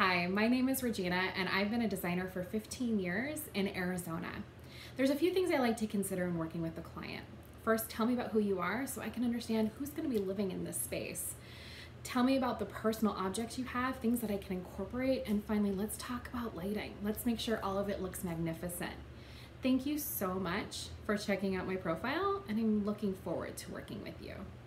Hi, my name is Regina and I've been a designer for 15 years in Arizona. There's a few things I like to consider in working with the client. First, tell me about who you are so I can understand who's going to be living in this space. Tell me about the personal objects you have, things that I can incorporate, and finally, let's talk about lighting. Let's make sure all of it looks magnificent. Thank you so much for checking out my profile, and I'm looking forward to working with you.